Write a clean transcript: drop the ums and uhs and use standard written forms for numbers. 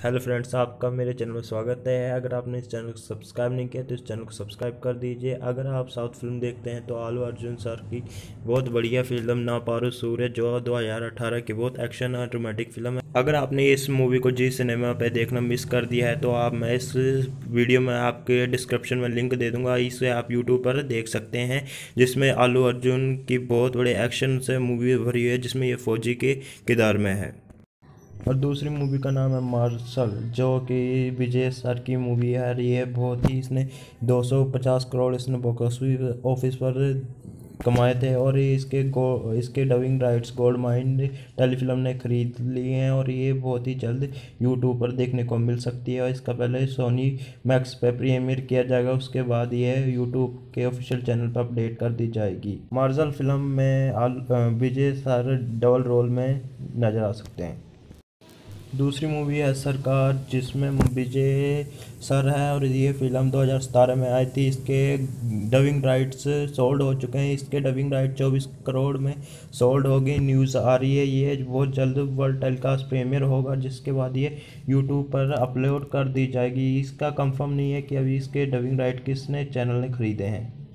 Hello friends, आपका मेरे channel में स्वागत है। अगर आपने इस चैनल को सब्सक्राइब नहीं किया तो इस चैनल को सब्सक्राइब कर दीजिए। अगर आप साउथ फिल्म देखते हैं तो आलू अर्जुन सर की बहुत बढ़िया फिल्म ना पारो सूर्य जो 2018 की बहुत एक्शन और रोमांटिक फिल्म है। अगर आपने इस मूवी को जी सिनेमा पे देखना मिस कर दिया है तो मैं इस वीडियो में आपके डिस्क्रिप्शन में लिंक दे दूंगा, इसे आप यूट्यूब पर देख सकते हैं, जिसमें आलू अर्जुन की बहुत बड़े एक्शन से मूवी भरी है, जिसमें ये फौजी के किरदार में है। और दूसरी मूवी का नाम है मार्शल, जो कि विजय सर की मूवी है। ये बहुत ही इसने 250 करोड़ इसने बॉक्स ऑफिस पर कमाए थे और ये इसके dubbing rights gold mind telefilm ने खरीद लिए हैं और ये बहुत ही जल्द यूट्यूब पर देखने को मिल सकती है। इसका पहले सोनी मैक्स पे प्रीमियर किया जाएगा, उसके बाद ये यूट्यूब के ऑफिशियल चैनल पर अपडेट कर दी जाएगी। मार्शल फिल्म में विजय सर डबल रोल में नजर आ सकते हैं। दूसरी मूवी है सरकार, जिसमें विजय सर है और ये फिल्म 2017 में आई थी। इसके डबिंग राइट्स सोल्ड हो चुके हैं। इसके डबिंग राइट 24 करोड़ में सोल्ड हो गई। न्यूज़ आ रही है ये बहुत जल्द वर्ल्ड टेलीकास्ट प्रीमियर होगा, जिसके बाद ये यूट्यूब पर अपलोड कर दी जाएगी। इसका कंफर्म नहीं है कि अभी इसके डबिंग राइट किसने चैनल ने खरीदे हैं।